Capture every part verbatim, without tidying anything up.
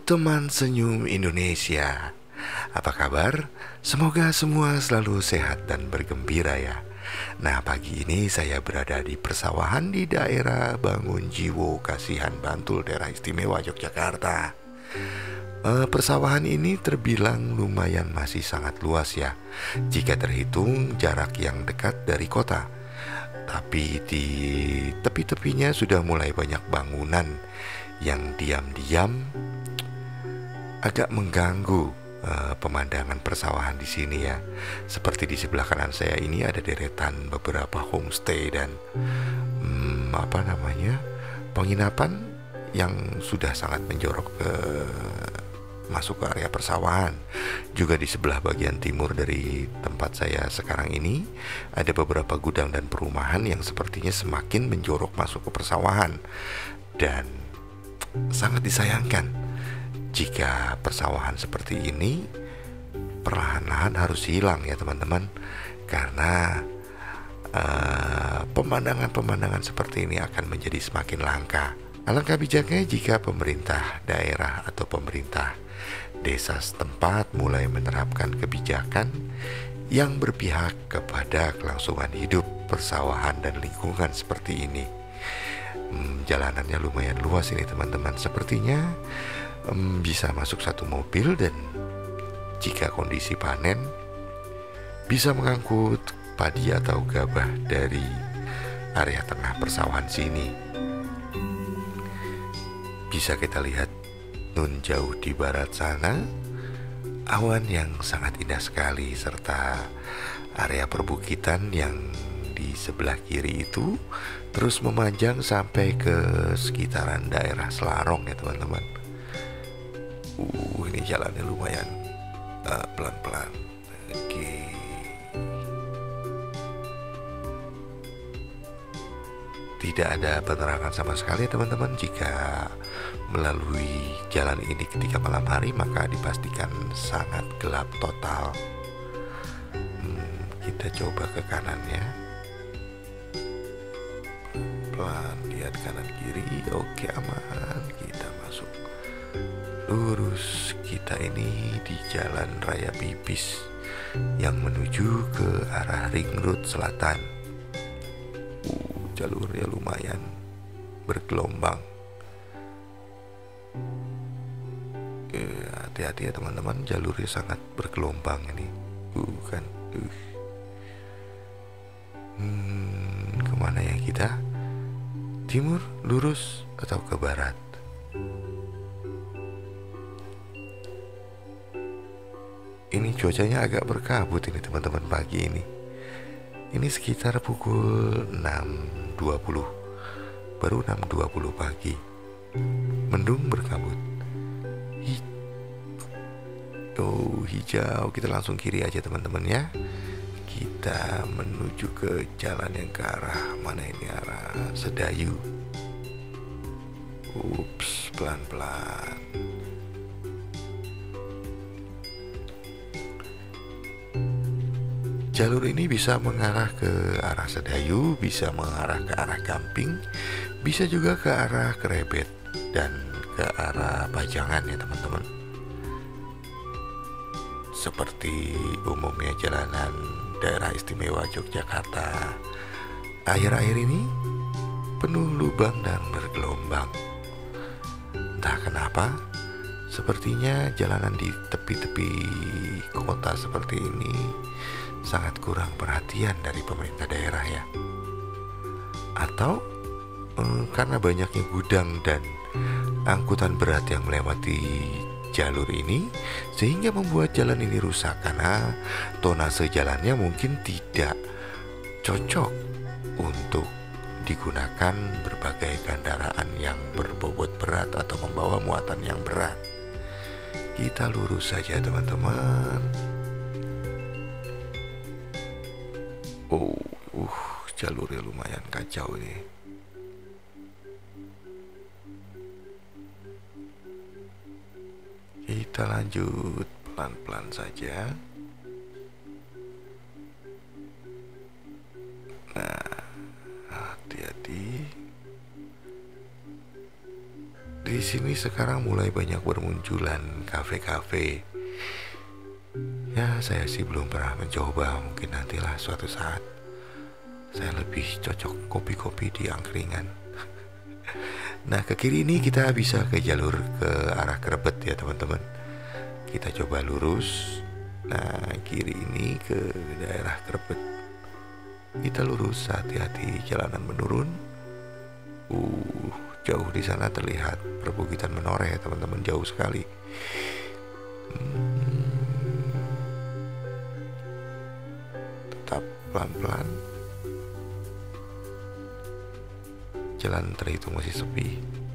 teman senyum Indonesia. Apa kabar? Semoga semua selalu sehat dan bergembira ya. Nah, pagi ini saya berada di persawahan di daerah Bangun Jiwo, Kasihan, Bantul, daerah istimewa Yogyakarta. Eh, persawahan ini terbilang lumayan masih sangat luas ya, jika terhitung jarak yang dekat dari kota. Tapi di tepi-tepinya sudah mulai banyak bangunan yang diam-diam agak mengganggu uh, pemandangan persawahan di sini ya. Seperti di sebelah kanan saya ini ada deretan beberapa homestay dan hmm, apa namanya penginapan yang sudah sangat menjorok ke masuk ke area persawahan. Juga di sebelah bagian timur dari tempat saya sekarang ini ada beberapa gudang dan perumahan yang sepertinya semakin menjorok masuk ke persawahan. Dan sangat disayangkan jika persawahan seperti ini perlahan-lahan harus hilang ya teman-teman. Karena uh, pemandangan-pemandangan seperti ini akan menjadi semakin langka. Alangkah bijaknya jika pemerintah daerah atau pemerintah desa setempat mulai menerapkan kebijakan yang berpihak kepada kelangsungan hidup persawahan dan lingkungan seperti ini. Hmm, jalanannya lumayan luas ini teman-teman. Sepertinya hmm, bisa masuk satu mobil dan jika kondisi panen bisa mengangkut padi atau gabah dari area tengah persawahan sini. Bisa kita lihat nun jauh di barat sana, awan yang sangat indah sekali serta area perbukitan yang di sebelah kiri itu terus memanjang sampai ke sekitaran daerah Selarong ya teman-teman. Uh, ini jalannya lumayan uh, pelan-pelan. Oke. Tidak ada penerangan sama sekali teman-teman. Jika melalui jalan ini ketika malam hari maka dipastikan sangat gelap total. Hmm, kita coba ke kanannya. Pelan, lihat kanan kiri. Oke, aman. Kita masuk lurus. Kita ini di Jalan Raya Pipis yang menuju ke arah Ring Road Selatan. Uh, jalurnya lumayan bergelombang. Eh, hati-hati ya teman-teman, jalurnya sangat bergelombang ini. Uh, kan. Uh. Hmm, kemana ya kita? Timur, lurus, atau ke barat? Ini cuacanya agak berkabut ini teman-teman pagi ini. Ini sekitar pukul enam dua puluh. Baru enam dua puluh pagi. Mendung berkabut. Hi oh, hijau. Kita langsung kiri aja teman-teman ya. Kita menuju ke jalan yang ke arah mana ini, arah Sedayu. Ups, pelan-pelan. Jalur ini bisa mengarah ke arah Sedayu, bisa mengarah ke arah Gamping, bisa juga ke arah Krebet dan ke arah Pajangan ya teman-teman. Seperti umumnya jalanan daerah istimewa Yogyakarta, akhir-akhir ini penuh lubang dan bergelombang. Entah kenapa, sepertinya jalanan di tepi-tepi kota seperti ini sangat kurang perhatian dari pemerintah daerah ya. Atau eh, karena banyaknya gudang dan angkutan berat yang melewati jalur ini sehingga membuat jalan ini rusak karena tonase jalannya mungkin tidak cocok untuk digunakan berbagai kendaraan yang berbobot berat atau membawa muatan yang berat. Kita lurus saja teman-teman. Oh, uh, jalurnya lumayan kacau ini. Kita lanjut pelan-pelan saja. Nah, hati-hati. Di di sini sekarang mulai banyak bermunculan kafe-kafe. Ya, saya sih belum pernah mencoba, mungkin nantilah suatu saat. Saya lebih cocok kopi-kopi di angkringan. Nah, ke kiri ini kita bisa ke jalur ke arah Krebet ya teman-teman. Kita coba lurus. Nah, kiri ini ke daerah Krebet. Kita lurus, hati-hati jalanan menurun. Uh, jauh di sana terlihat perbukitan Menoreh ya teman-teman, jauh sekali. Hmm, tetap pelan-pelan. Jalan terhitung masih sepi.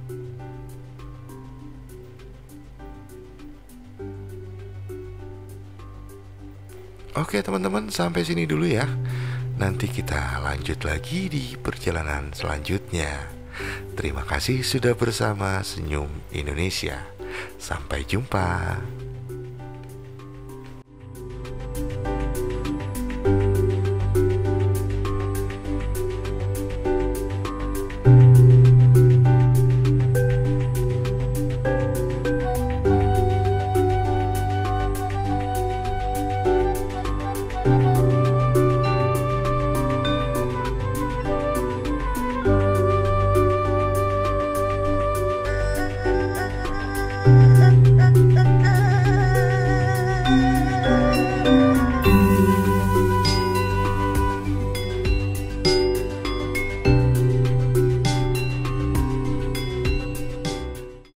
Oke teman-teman, sampai sini dulu ya. Nanti kita lanjut lagi di perjalanan selanjutnya. Terima kasih sudah bersama Senyum Indonesia. Sampai jumpa.